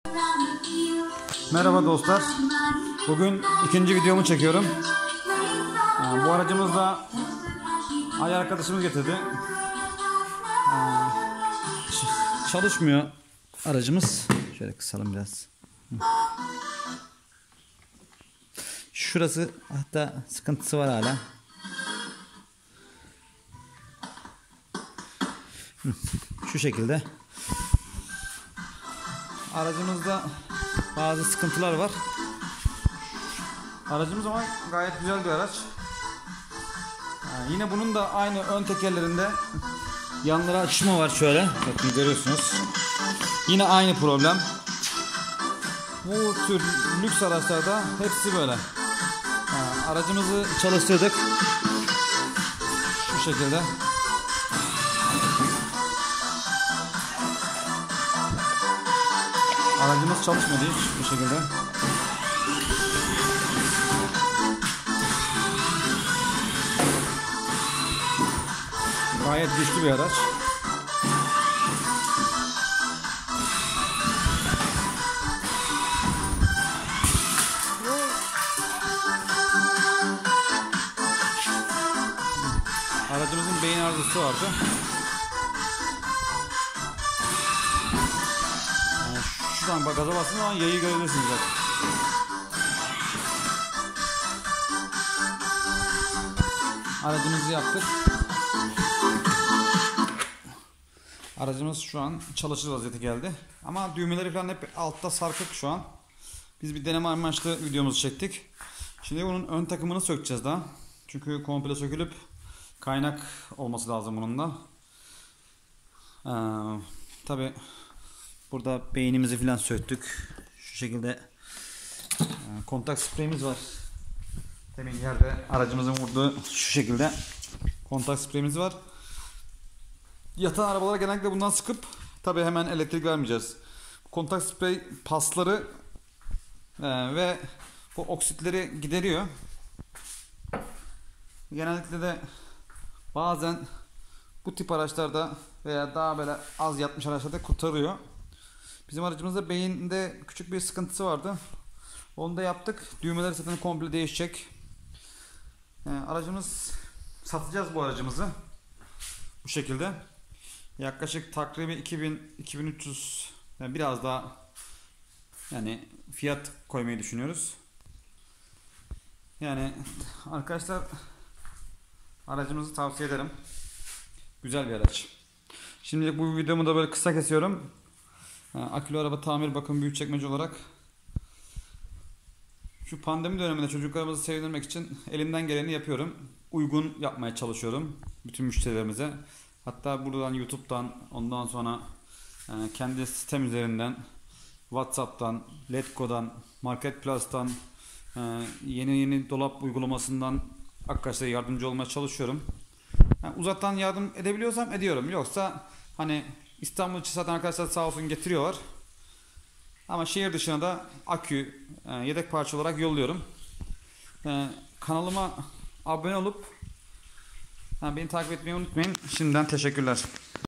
Merhaba dostlar. Bugün ikinci videomu çekiyorum. Bu aracımız da ay arkadaşımız getirdi. Çalışmıyor aracımız. Şöyle kısalım biraz. Şurası hatta sıkıntısı var hala. Şu şekilde. Aracımızda bazı sıkıntılar var. Aracımız ama gayet güzel bir araç. Yine bunun da aynı ön tekerlerinde yanlara açışma var şöyle. Bakın görüyorsunuz. Yine aynı problem. Bu tür lüks araçlarda hepsi böyle. Aracımızı çalıştırdık. Şu şekilde. Aracımız çalışmadı hiç bu şekilde. Gayet güçlü bir araç. Aracımızın beyin arızası vardı. Şuradan bak, gaza bastığınız zaman yayı görebilirsiniz zaten. Aracımızı yaptık. Aracımız şu an çalışır vaziyete geldi. Ama düğmeleri falan hep altta sarkık şu an. Biz bir deneme amaçlı videomuzu çektik. Şimdi bunun ön takımını sökeceğiz daha. Çünkü komple sökülüp kaynak olması lazım bunun da. Tabi burada beynimizi falan söktük. Şu şekilde kontak spreyimiz var. Demin yerde aracımızın vurduğu şu şekilde kontak spreyimiz var. Yatan arabalara genellikle bundan sıkıp tabi hemen elektrik vermeyeceğiz. Kontak sprey pasları ve bu oksitleri gideriyor. Genellikle de bazen bu tip araçlarda veya daha böyle az yatmış araçlarda kurtarıyor. Bizim aracımızda beyinde küçük bir sıkıntısı vardı. Onu da yaptık. Düğmeleri zaten komple değişecek. Aracımız, satacağız bu aracımızı. Bu şekilde. Yaklaşık takribi 2000-2300, yani biraz daha yani fiyat koymayı düşünüyoruz. Yani arkadaşlar, aracımızı tavsiye ederim. Güzel bir araç. Şimdilik bu videomu da böyle kısa kesiyorum. Akülü araba tamir bakım Büyükçekmece olarak. Şu pandemi döneminde çocuklarımızı sevindirmek için elimden geleni yapıyorum. Uygun yapmaya çalışıyorum bütün müşterilerimize. Hatta buradan YouTube'dan, ondan sonra kendi sistem üzerinden, WhatsApp'tan, Letgo'dan, Marketplace'tan, yeni dolap uygulamasından arkadaşlara yardımcı olmaya çalışıyorum. Uzaktan yardım edebiliyorsam ediyorum. Yoksa hani İstanbul için zaten arkadaşlar sağ olsun getiriyorlar. Ama şehir dışına da akü, yedek parça olarak yolluyorum. Kanalıma abone olup beni takip etmeyi unutmayın. Şimdiden teşekkürler.